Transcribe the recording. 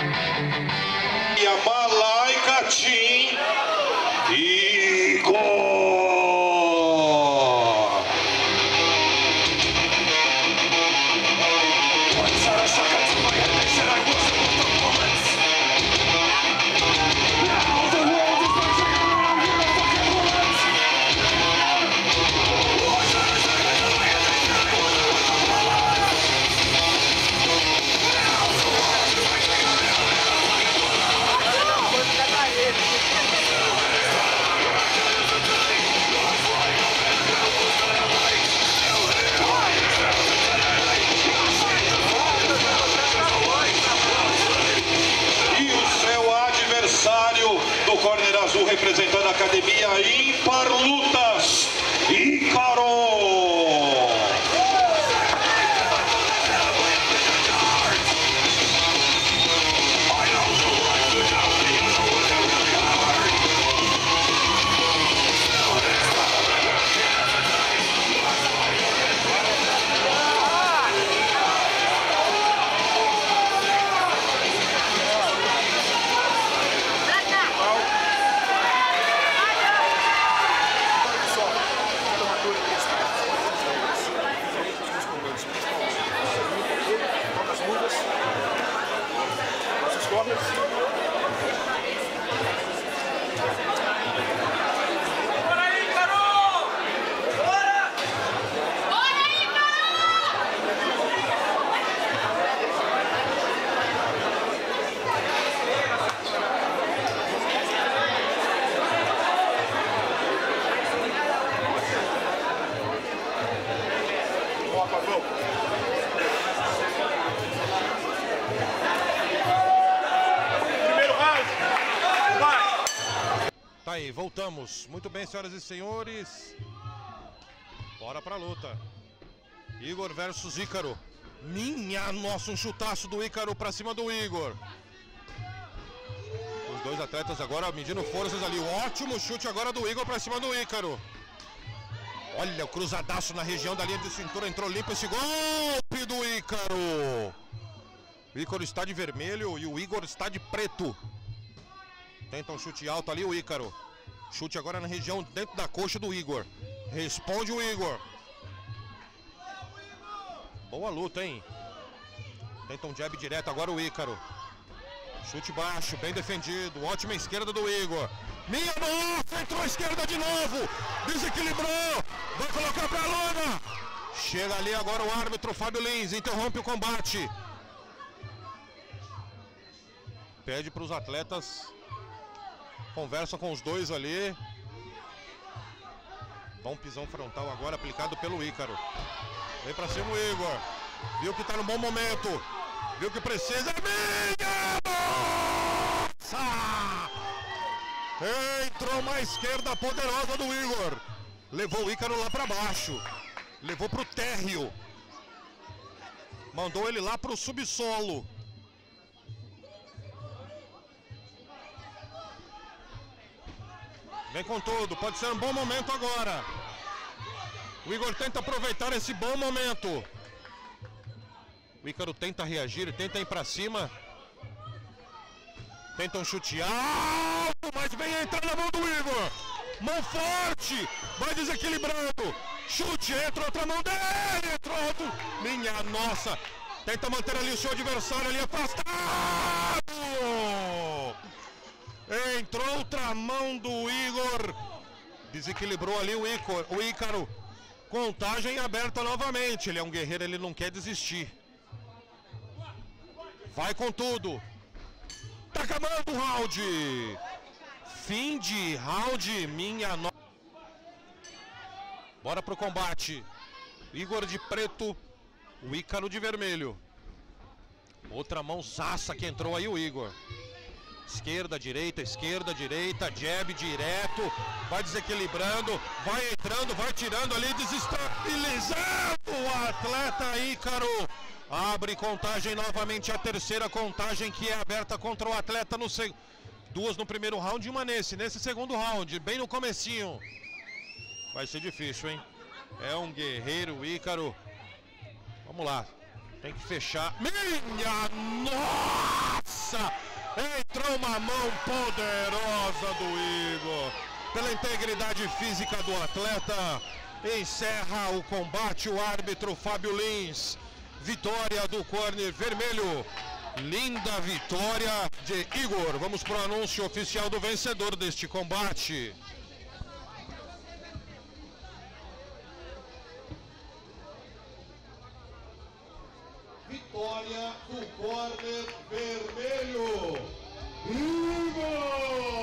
E a Malaika Team Igor. Do corner azul representando a academia Ímpar Lutas, Ícaro. Tá aí, voltamos. Muito bem, senhoras e senhores. Bora pra luta. Igor versus Ícaro. Minha nossa, um chutaço do Ícaro pra cima do Igor. Os dois atletas agora medindo forças ali. Um ótimo chute agora do Igor pra cima do Ícaro. Olha o cruzadaço na região da linha de cintura. Entrou limpo esse golpe do Ícaro. O Ícaro está de vermelho e o Igor está de preto. Tenta um chute alto ali o Ícaro. Chute agora na região dentro da coxa do Igor. Responde o Igor. Boa luta, hein? Tenta um jab direto agora o Ícaro. Chute baixo, bem defendido. Ótima esquerda do Igor. Minha nossa, entrou a esquerda de novo. Desequilibrou. Vai colocar pra lona. Chega ali agora o árbitro Fábio Lins. Interrompe o combate. Pede para os atletas. Conversa com os dois ali. Bom pisão frontal agora aplicado pelo Ícaro. Vem pra cima o Igor. Viu que tá no bom momento. Viu que precisa. Minha nossa! Entrou uma esquerda poderosa do Igor. Levou o Ícaro lá pra baixo. Levou pro térreo. Mandou ele lá pro subsolo. Vem com tudo, pode ser um bom momento agora. O Igor tenta aproveitar esse bom momento. O Ícaro tenta reagir, tenta ir pra cima. Tenta um chute alto, mas vem entrar na mão do Igor. Mão forte, vai desequilibrando. Chute, entra outra mão dele, entrou outro. Minha nossa, tenta manter ali o seu adversário ali afastado. Entrou outra mão do Igor. Desequilibrou ali o Ícaro. Contagem aberta novamente. Ele é um guerreiro, ele não quer desistir. Vai com tudo. Tá acabando o round. Fim de round, minha nossa. Bora pro combate. Igor de preto, o Ícaro de vermelho. Outra mãozaça que entrou aí o Igor. Esquerda, direita, jab direto, vai desequilibrando, vai entrando, vai tirando ali, desestabilizando o atleta Ícaro. Abre contagem novamente, a terceira contagem que é aberta contra o atleta no segundo. Duas no primeiro round e uma nesse segundo round, bem no comecinho. Vai ser difícil, hein? É um guerreiro, Ícaro. Vamos lá, tem que fechar. Minha nossa! cabeça. Entrou uma mão poderosa do Igor. Pela integridade física do atleta, encerra o combate o árbitro Fábio Lins. Vitória do corner vermelho. Linda vitória de Igor. Vamos para o anúncio oficial do vencedor deste combate. Vitória do corner vermelho, Igor!